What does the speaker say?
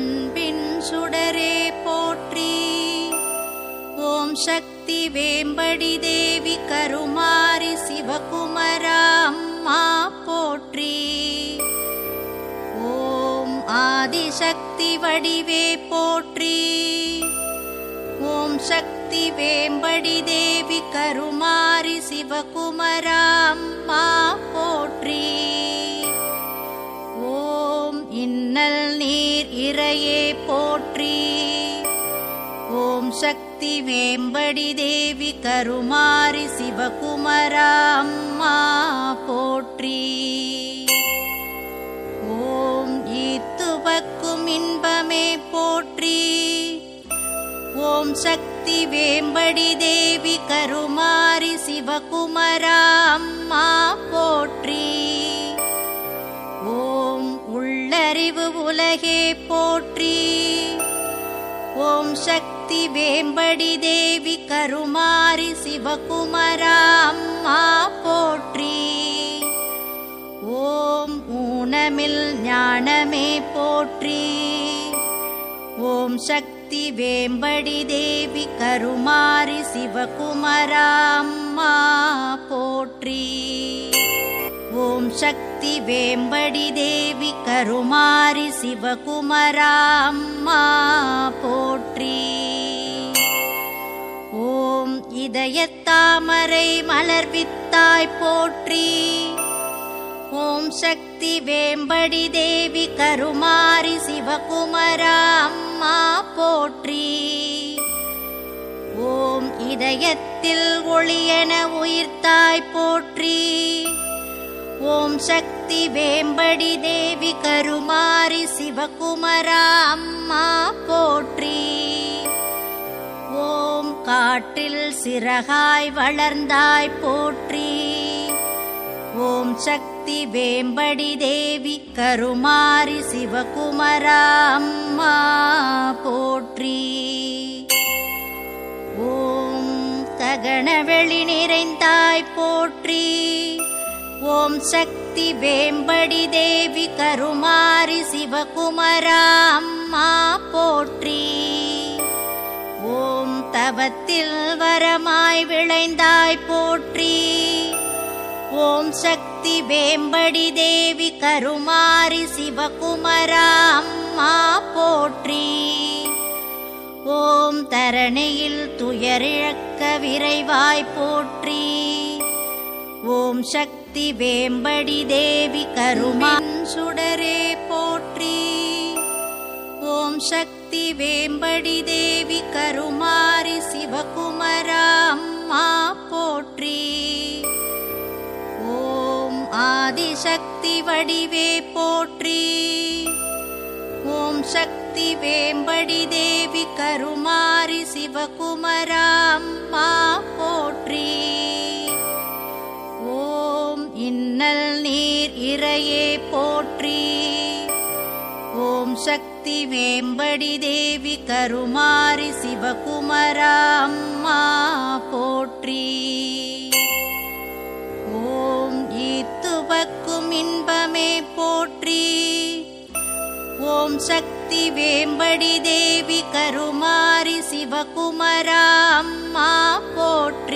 அன்பின் சுடரே போற்றி. ஓம் சக்தி வேம்படி தேவி கருமாரி சிவகுமரா அம்மா போற்றி. ஓம் ஆதிசக்தி வடிவே போற்றி. ஓம் சக்தி வேம்படி தேவி கருமாரி சிவகுமரா அம்மா போற்றி. ஓம் இன்னல் நீர் இறையே போற்றி. ஓம் சக்தி வேம்படி தேவி கருமாரி சிவகுமரா அம்மா போற்றி. ஓம் ஈத்துவக்கும் இன்பமே போற்றி. ஓம் சக்தி வேம்படி தேவி கருமாரி சிவகுமரா அம்மா போற்றி. ஓம் உள்ளறிவு உலகே போற்றி. ஓம் சக்தி வேம்படி தேவி கருமாரி சிவகுமரா அம்மா போற்றி. ஓம் ஊனமில் ஞானமே போற்றி. ஓம் சக்தி வேம்படி தேவி கருமாரி சிவகுமரா அம்மா போற்றி. ஓம் சக்தி வேம்படி தேவி கருமாரி சிவகுமரா அம்மா போற்றி. ஓம் இதயத்தாமரை மலர்வித்தாய் போற்றி. ஓம் சக்தி வேம்படி தேவி கருமாரி சிவகுமரா அம்மா போற்றி. ஓம் இதயத்தில் ஒளியென உயிர்த்தாய் போற்றி. ஓம் சக்தி வேம்படி தேவி கருமாரி சிவகுமரா அம்மா போற்றி. ஓம் காற்றில் சிறகாய் வளர்ந்தாய் போற்றி. ஓம் சக்தி வேம்படி தேவி கருமாரி சிவகுமரா அம்மா போற்றி. ஓம் ககனவெளி நிறைந்தாய் போற்றி. ஓம் சக்தி வேம்படி தேவி கருமாரி சிவகுமரா அம்மா போற்றி. ஓம் தவத்தில் வரமாய் விளைந்தாய் போற்றி. ஓம் சக்தி வேம்படி தேவி கருமாரி சிவகுமரா அம்மா போற்றி. ஓம் தரணியில் துயரிழக்க விரைவாய் போற்றி. ஓம் சக்தி வேம்படி தேவி கருமான் சுடரே போற்றி. ஓம் சக்தி வேம்படி தேவி கருமாரி சிவகுமரா அம்மா போற்றி. ஓம் ஆதிசக்தி வடிவே போற்றி. ஓம் சக்தி வேம்படி தேவி கருமாரி சிவகுமரா அம்மா போற்றி. ஓம் இன்னல் நீர் இறையே போற்றி. ஓம் சக்தி வேம்படி தேவி கருமாரி சிவகுமரா அம்மா போற்றி. ஓம் ஈத்துவக்கும் இன்பமே போற்றி. ஓம் சக்தி வேம்படி தேவி கருமாரி சிவகுமரா அம்மா போற்றி.